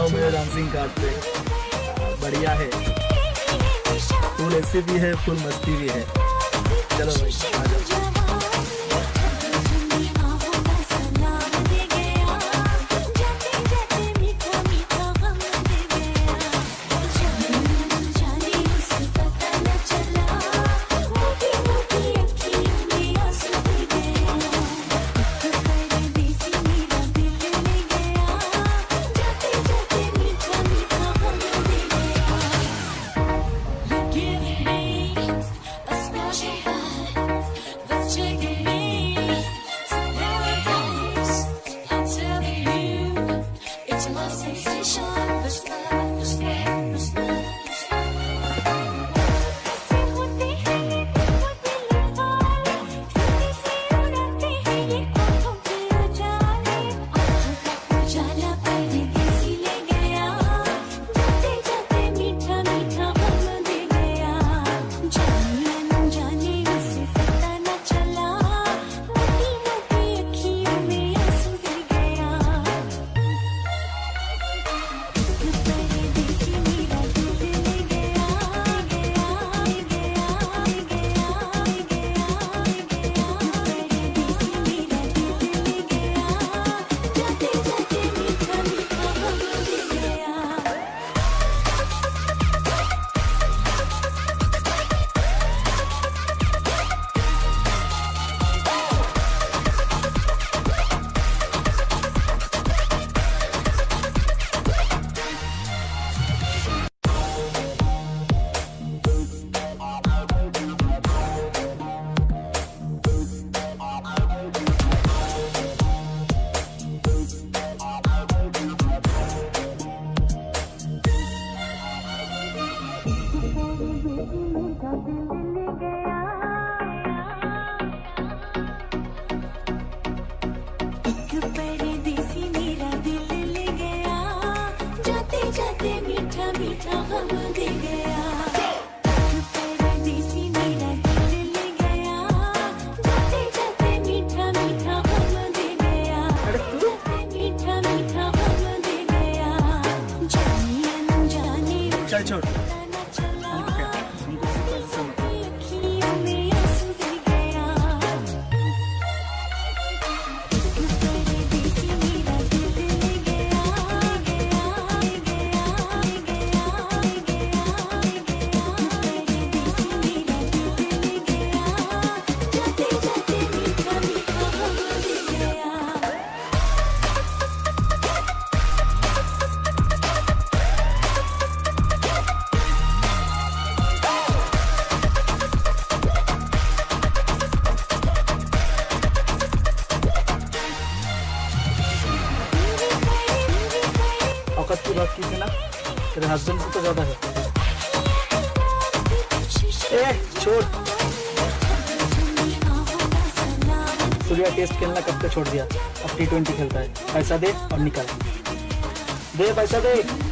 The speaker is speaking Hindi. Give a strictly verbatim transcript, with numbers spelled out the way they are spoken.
हूँ मेरे डांसिंग कार्ड पे। बढ़िया है, फुल ऐसे भी है, फुल मस्ती भी है। चलो भाई आ जाओ। चल छोड़, हमको क्या, हमको सिर्फ पैसे से मतलब। औकात की बात की थी ना, तेरे हस्बैंड से तो ज्यादा है। ए छोड़, सूर्या टेस्ट खेलना कब तक छोड़ दिया, अब टी ट्वेंटी खेलता है। पैसा दे और निकल, दे पैसा दे।